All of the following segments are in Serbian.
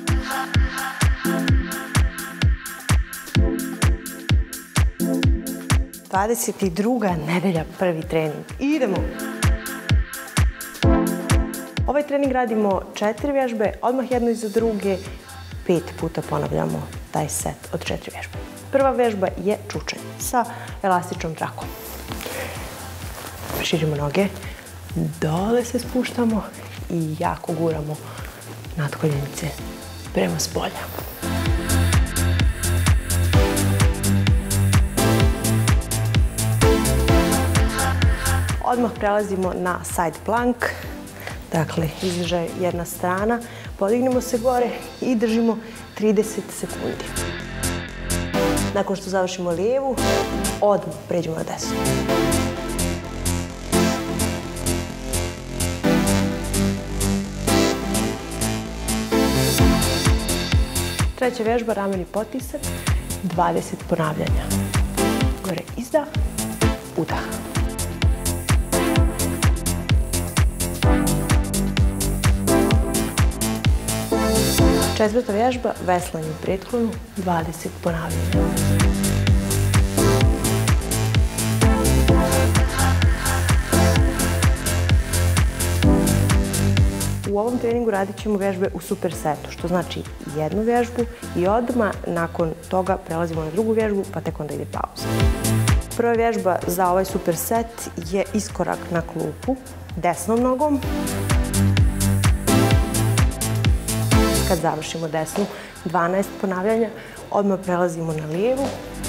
...22. nedelja, prvi trening. Idemo! Ovaj trening radimo 4 vježbe, odmah jedno iza druge, 5 puta ponavljamo taj set od 4 vježbe. Prva vježba je čučanje sa elastičnom trakom. Širimo noge, dole se spuštamo i jako guramo natkoljenice prema spolja. Odmah prelazimo na side plank, dakle izležaj jedna strana, podignemo se gore i držimo 30 sekundi. Nakon što završimo lijevu, odmah pređemo na desnu. Treća vježba, rameni potisak, 20 ponavljanja. Gore izdah, udah. Četvrta vježba, veslanje u pretklonu, 20 ponavljanja. U ovom treningu radit ćemo vježbe u supersetu, što znači jednu vježbu i odmah nakon toga prelazimo na drugu vježbu, pa tek onda ide pauza. Prva vježba za ovaj superset je iskorak na klupu desnom nogom. Kad završimo desnu, 12 ponavljanja, odmah prelazimo na lijevu.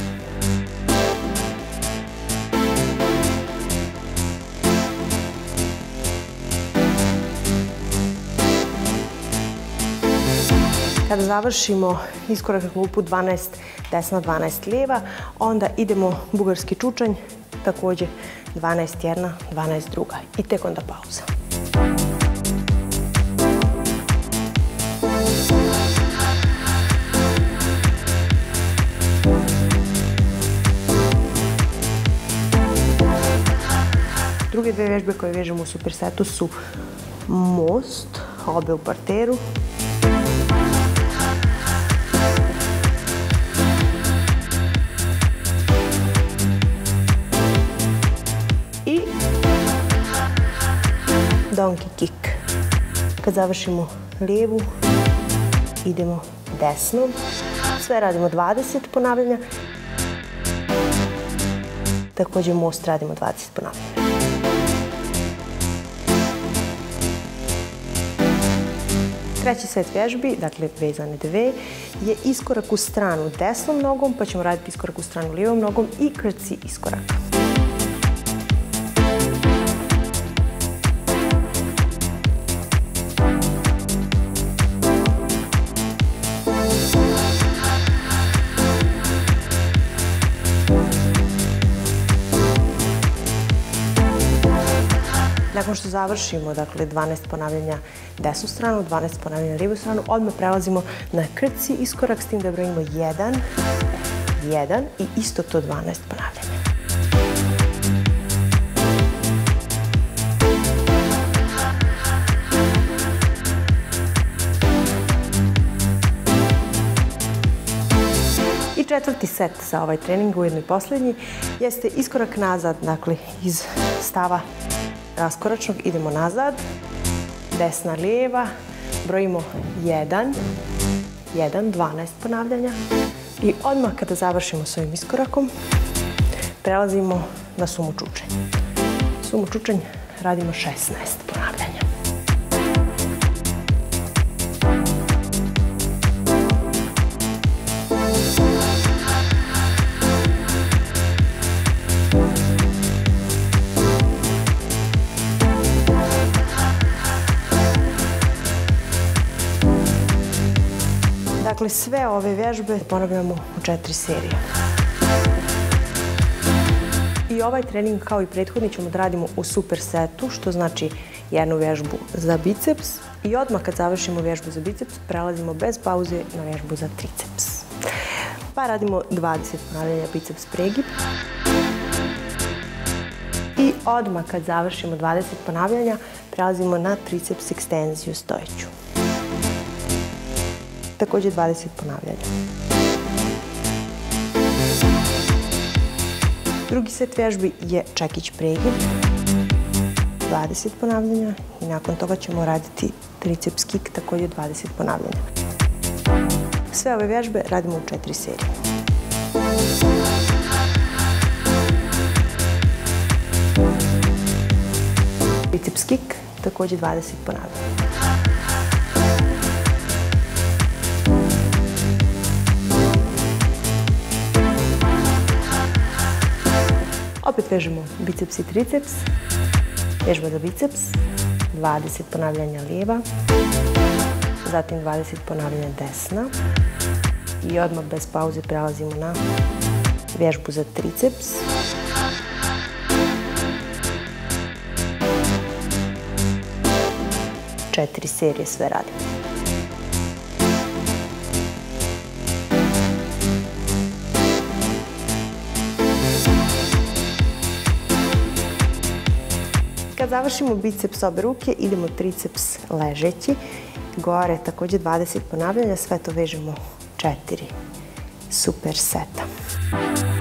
Kada završimo iskorak na klupu 12 desna, 12 lijeva, onda idemo bugarski čučanj, također 12 jedna, 12 druga i tek onda pauza. Druge dve vježbe koje vežemo u supersetu su most, obe u parteru. I donkey kick. Kad završimo lijevu, idemo desnom. Sve radimo 20 ponavljanja. Također most radimo 20 ponavljanja. Treći set vježbi, dakle vezane dve, je iskorak u stranu desnom nogom, pa ćemo raditi iskorak u stranu lijevom nogom i krci iskorak. Nakon što završimo, dakle, 12 ponavljanja desnu stranu, 12 ponavljanja lijevu stranu, odmah prelazimo na krci iskorak, s tim da brojimo 1, 1 i isto to 12 ponavljanja. I četvrti set za ovaj trening, ujedno i posljednji, jeste iskorak nazad, dakle, iz stava raskoračnog idemo nazad, desna, lijeva, brojimo 1, 1, 12 ponavljanja i odmah kada završimo s ovim iskorakom, prelazimo na sumo čučanj. Sumo čučanj radimo 16 ponavljanja. Dakle, sve ove vježbe ponavljamo u 4 serije. I ovaj trening, kao i prethodni, ćemo da radimo u supersetu, što znači jednu vježbu za biceps i odmah kad završimo vježbu za biceps, prelazimo bez pauze na vježbu za triceps. Pa radimo 20 ponavljanja biceps pregib. I odmah kad završimo 20 ponavljanja, prelazimo na triceps ekstenziju stojeću. također 20 ponavljanja. Drugi set vježbi je čekić pregib, 20 ponavljanja i nakon toga ćemo raditi triceps kick, također 20 ponavljanja. Sve ove vježbe radimo u 4 serije. Triceps kick, također 20 ponavljanja. Opet vežemo biceps i triceps, vježba za biceps, 20 ponavljanja lijeva, zatim 20 ponavljanja desna i odmah bez pauze prelazimo na vježbu za triceps. Četiri serije sve radimo. Kad završimo biceps obe ruke, idemo triceps ležeći. Gore također 20 ponavljanja, sve to vežemo 4 super seta.